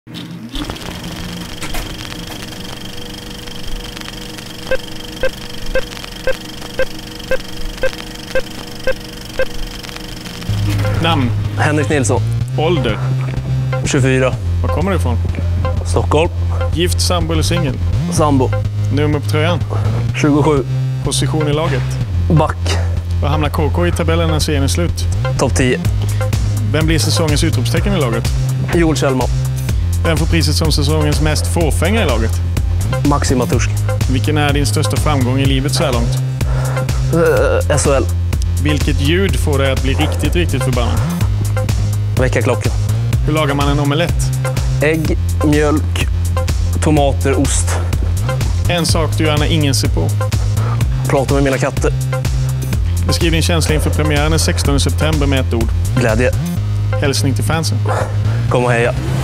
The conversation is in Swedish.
Namn? Henrik Nilsson. Ålder? 24. Var kommer du ifrån? Stockholm. Gift, sambo eller singel? Sambo. Nummer på tröjan? 27. Position i laget? Back. Var hamnar KK i tabellen när serien är slut? Topp 10. Vem blir säsongens utropstecken i laget? Joel Kjellman. Vem får priset som säsongens mest fåfänga i laget? Maxima Tursk. Vilken är din största framgång i livet så här långt? SHL. Vilket ljud får dig att bli riktigt förbannad? Väckarklockan. Hur lagar man en omelett? Ägg, mjölk, tomater, ost. En sak du gör när ingen ser på? Prata med mina katter. Beskriv din känsla inför premiären den 16 september med ett ord. Glädje. Hälsning till fansen. Kom och heja.